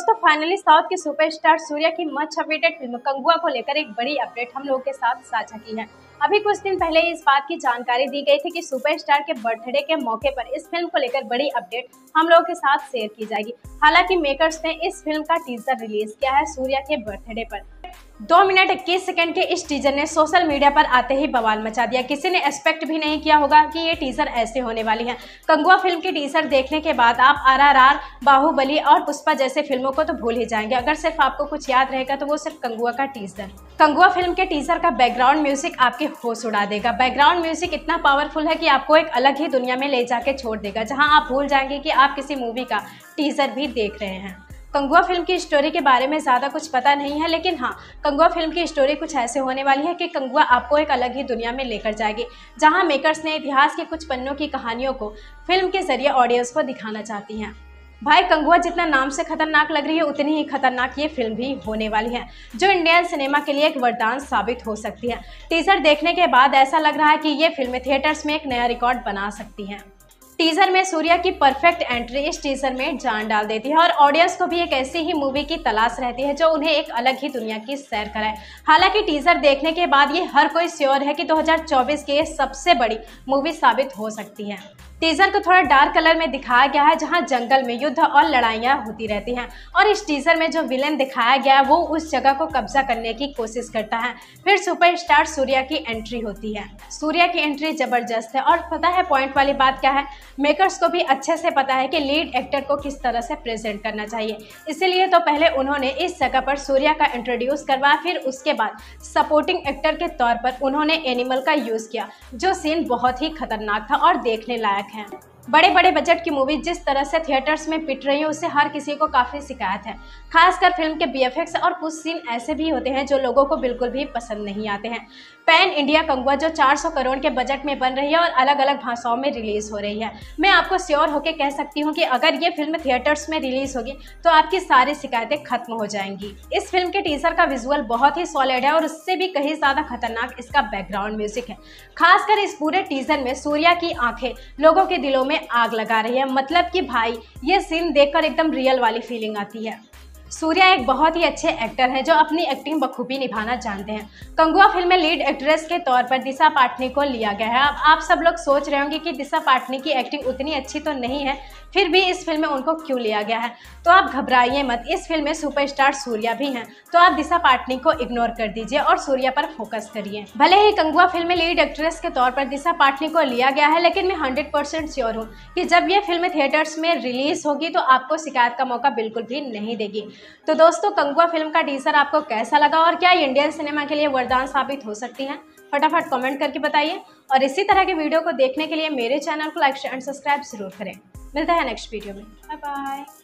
दोस्तों finally south के superstar Suriya की मच अवेटेड फिल्म कंगुआ को लेकर एक बड़ी अपडेट हम लोगों के साथ साझा की है। अभी कुछ दिन पहले इस बात की जानकारी दी गई थी कि सुपरस्टार के बर्थडे के मौके पर इस फिल्म को लेकर बड़ी अपडेट हम लोगों के साथ शेयर की जाएगी। हालांकि मेकर्स ने इस फिल्म का टीजर रिलीज किया है सूर्या के बर्थडे पर। 2 मिनट 21 सेकंड के इस टीजर ने सोशल मीडिया पर आते ही बवाल मचा दिया। किसी ने एक्सपेक्ट भी नहीं किया होगा कि ये टीजर ऐसे होने वाली है। कंगुआ फिल्म की टीजर देखने के बाद आप RRR, बाहुबली और पुष्पा जैसे फिल्मों को तो भूल ही जाएंगे। अगर सिर्फ आपको कुछ याद रहेगा तो वो सिर्फ कंगुआ का टीजर। कंगुआ फिल्म के टीजर का बैकग्राउंड म्यूजिक आपके होश उड़ा देगा। बैकग्राउंड म्यूजिक इतना पावरफुल है कि आपको एक अलग ही दुनिया में ले जाके छोड़ देगा, जहां आप भूल जाएंगे कि आप किसी मूवी का टीजर भी देख रहे हैं। कंगुआ फिल्म की स्टोरी के बारे में ज़्यादा कुछ पता नहीं है, लेकिन हाँ, कंगुआ फिल्म की स्टोरी कुछ ऐसे होने वाली है कि कंगुआ आपको एक अलग ही दुनिया में लेकर जाएगी, जहां मेकर्स ने इतिहास के कुछ पन्नों की कहानियों को फिल्म के जरिए ऑडियंस को दिखाना चाहती हैं। भाई कंगुआ जितना नाम से खतरनाक लग रही है, उतनी ही खतरनाक ये फिल्म भी होने वाली है, जो इंडियन सिनेमा के लिए एक वरदान साबित हो सकती है। टीजर देखने के बाद ऐसा लग रहा है कि ये फिल्म थिएटर्स में एक नया रिकॉर्ड बना सकती है। टीजर में सूर्या की परफेक्ट एंट्री इस टीजर में जान डाल देती है और ऑडियंस को भी एक ऐसी ही मूवी की तलाश रहती है जो उन्हें एक अलग ही दुनिया की सैर कराए। हालांकि टीजर देखने के बाद ये हर कोई श्योर है कि 2024 की सबसे बड़ी मूवी साबित हो सकती है। टीजर को थोड़ा डार्क कलर में दिखाया गया है, जहां जंगल में युद्ध और लड़ाइयां होती रहती हैं, और इस टीजर में जो विलेन दिखाया गया है वो उस जगह को कब्जा करने की कोशिश करता है। फिर सुपरस्टार सूर्या की एंट्री होती है। सूर्या की एंट्री जबरदस्त है, और पता है पॉइंट वाली बात क्या है, मेकर्स को भी अच्छे से पता है कि लीड एक्टर को किस तरह से प्रेजेंट करना चाहिए। इसीलिए तो पहले उन्होंने इस जगह पर सूर्या का इंट्रोड्यूस करवाया, फिर उसके बाद सपोर्टिंग एक्टर के तौर पर उन्होंने एनिमल का यूज किया, जो सीन बहुत ही खतरनाक था और देखने लायक है। बड़े बड़े बजट की मूवी जिस तरह से थिएटर्स में पिट रही है, उससे हर किसी को काफी शिकायत है। खासकर फिल्म के BFX और कुछ सीन ऐसे भी होते हैं जो लोगों को बिल्कुल भी पसंद नहीं आते हैं। पैन इंडिया कंगुआ जो 400 करोड़ के बजट में बन रही है और अलग अलग भाषाओं में रिलीज हो रही है, मैं आपको श्योर होकर कह सकती हूँ कि अगर ये फिल्म थिएटर्स में रिलीज होगी तो आपकी सारी शिकायतें खत्म हो जाएंगी। इस फिल्म के टीजर का विजुअल बहुत ही सॉलिड है, और उससे भी कहीं ज्यादा खतरनाक इसका बैकग्राउंड म्यूजिक है। खासकर इस पूरे टीजर में सूर्या की आंखें लोगों के दिलों में आग लगा रही है। मतलब कि भाई ये सीन देखकर एकदम रियल वाली फीलिंग आती है। सूर्या एक बहुत ही अच्छे एक्टर हैं जो अपनी एक्टिंग बखूबी निभाना जानते हैं। कंगुआ फिल्म में लीड एक्ट्रेस के तौर पर दिशा पाटनी को लिया गया है। अब आप सब लोग सोच रहे होंगे कि दिशा पाटनी की एक्टिंग उतनी अच्छी तो नहीं है, फिर भी इस फिल्म में उनको क्यों लिया गया है। तो आप घबराइए मत, इस फिल्म में सुपरस्टार सूर्या भी हैं, तो आप दिशा पाटनी को इग्नोर कर दीजिए और सूर्या पर फोकस करिए। भले ही कंगुआ फिल्म में लीड एक्ट्रेस के तौर पर दिशा पाटनी को लिया गया है, लेकिन मैं 100% श्योर हूँ कि जब ये फिल्म थिएटर्स में रिलीज होगी तो आपको शिकायत का मौका बिल्कुल भी नहीं देगी। तो दोस्तों, कंगुआ फिल्म का टीजर आपको कैसा लगा और क्या इंडियन सिनेमा के लिए वरदान साबित हो सकती है? फटाफट कमेंट करके बताइए, और इसी तरह के वीडियो को देखने के लिए मेरे चैनल को लाइक, शेयर एंड सब्सक्राइब जरूर करें। मिलता है नेक्स्ट वीडियो में। Bye bye.